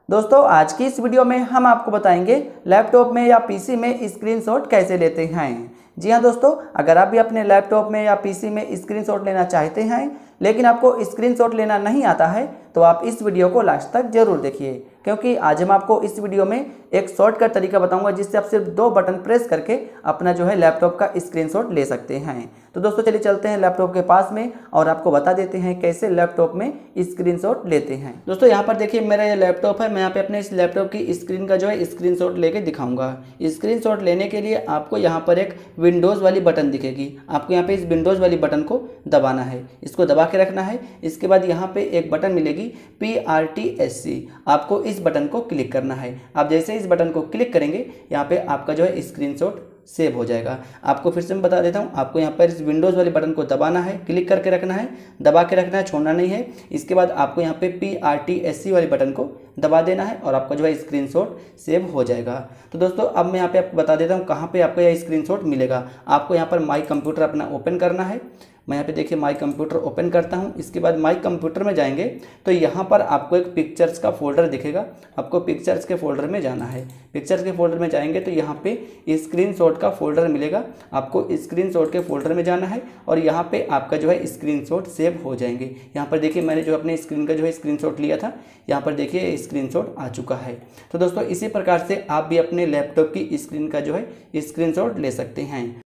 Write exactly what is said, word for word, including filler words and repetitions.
दोस्तों आज की इस वीडियो में हम आपको बताएंगे लैपटॉप में या पीसी में स्क्रीनशॉट कैसे लेते हैं। जी हाँ दोस्तों, अगर आप भी अपने लैपटॉप में या पीसी में स्क्रीनशॉट लेना चाहते हैं लेकिन आपको स्क्रीनशॉट लेना नहीं आता है तो आप इस वीडियो को लास्ट तक जरूर देखिए, क्योंकि आज हम आपको इस वीडियो में एक शॉर्टकट तरीका बताऊंगा जिससे आप सिर्फ दो बटन प्रेस करके अपना जो है लैपटॉप का स्क्रीनशॉट ले सकते हैं। तो दोस्तों चलिए चलते हैं लैपटॉप के पास में और आपको बता देते हैं कैसे लैपटॉप में स्क्रीनशॉट लेते हैं। दोस्तों यहाँ पर देखिए मेरा ये लैपटॉप है, मैं यहाँ पे अपने इस लैपटॉप की स्क्रीन का जो है स्क्रीनशॉट लेके दिखाऊंगा। स्क्रीनशॉट लेने के लिए आपको यहाँ पर एक विंडोज़ वाली बटन दिखेगी, आपको यहाँ पे इस विंडोज़ वाली बटन को दबाना है, इसको दबा के रखना है। इसके बाद यहाँ पे एक बटन मिलेगी P R T S C, आपको इस बटन को क्लिक करना है। आप जैसे इस बटन को क्लिक करेंगे यहाँ पे आपका जो है स्क्रीनशॉट सेव हो जाएगा। आपको फिर से मैं बता देता हूँ, आपको यहाँ पर इस विंडोज़ वाले बटन को दबाना है, क्लिक करके रखना है, दबा के रखना है, छोड़ना नहीं है। इसके बाद आपको यहाँ पे P R T S C वाले बटन को दबा देना है और आपका जो है स्क्रीनशॉट सेव हो जाएगा। तो दोस्तों अब मैं यहाँ पे आपको बता देता हूँ कहाँ पे आपको यह स्क्रीनशॉट मिलेगा। आपको यहाँ पर माई कंप्यूटर अपना ओपन करना है। मैं यहाँ पे देखिए माई कंप्यूटर ओपन करता हूँ। इसके बाद माई कंप्यूटर में जाएंगे तो यहाँ पर आपको एक पिक्चर्स का फोल्डर दिखेगा, आपको पिक्चर्स के फोल्डर में जाना है। पिक्चर्स के फोल्डर में जाएंगे तो यहाँ पे स्क्रीनशॉट का फोल्डर मिलेगा, आपको स्क्रीनशॉट के फोल्डर में जाना है और यहाँ पे आपका जो है स्क्रीनशॉट सेव हो जाएंगे। यहाँ पर देखिए मैंने जो अपने स्क्रीन का जो है स्क्रीनशॉट लिया था, यहाँ पर देखिए स्क्रीनशॉट आ चुका है। तो दोस्तों इसी प्रकार से आप भी अपने लैपटॉप की स्क्रीन का जो है स्क्रीनशॉट ले सकते हैं।